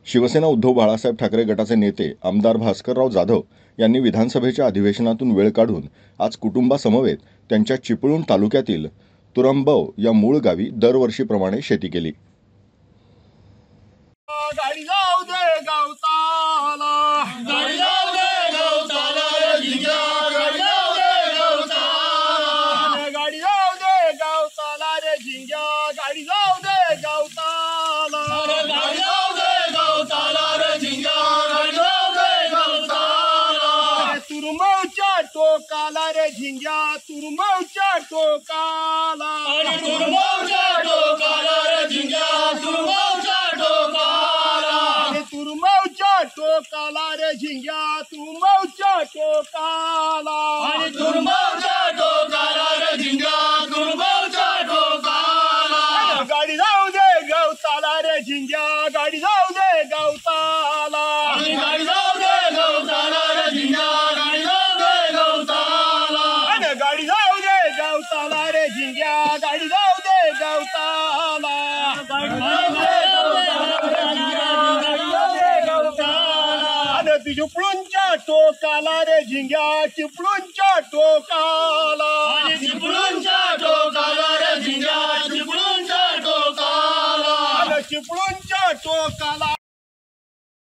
शिवसेना उद्धव बाळासाहेब ठाकरे गटाचे नेते आमदार भास्करराव जाधव यांनी विधानसभेच्या अधिवेशनातून वेळ काढून आज कुटुंबासमवेत त्यांच्या चिपळूण तालुक्यातील तुरंबव या मूळ गावी दरवर्षीप्रमाणे शेती केली. गाडी जाऊ दे गवताला, गाडी जाऊ दे गवताला रे झिंग्या, गाडी जाऊ दे गवताला, गाडी जाऊ दे गवताला रे झिंग्या, गाडी जाऊ दे गवताला, गाडी जाऊ दे गवताला रे झिंग्या, गाडी जाऊ दे गवताला, तुरमवच्या टोकाला रे झिंग्या, तुरमवच्या टोकाला, तुरमवच्या टोकाला रे झिंग्या, तुरमवच्या तुरमवच्या टोकाला रे झिंग्या, तुरमवच्या टोकाला, आणि तुरमवच्या टोकाला रे झिंग्या, तुरमवच्या टोकाला, गाडी जाऊ दे गवताला रे झिंग्या, गाडी जाऊ दे गवताला, गाडी जाऊ दे गवताला रे झिंग्या, गाडी जाऊ दे गवताला, गाडी जाऊ दे गवताला रे झिंग्या, गाडी जाऊ दे गवताला, चिपळूणच्या टोकाला रे झिंग्या, चिपळूणच्या टोकाला,